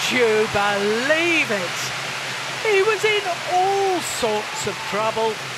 you believe it? He was in all sorts of trouble.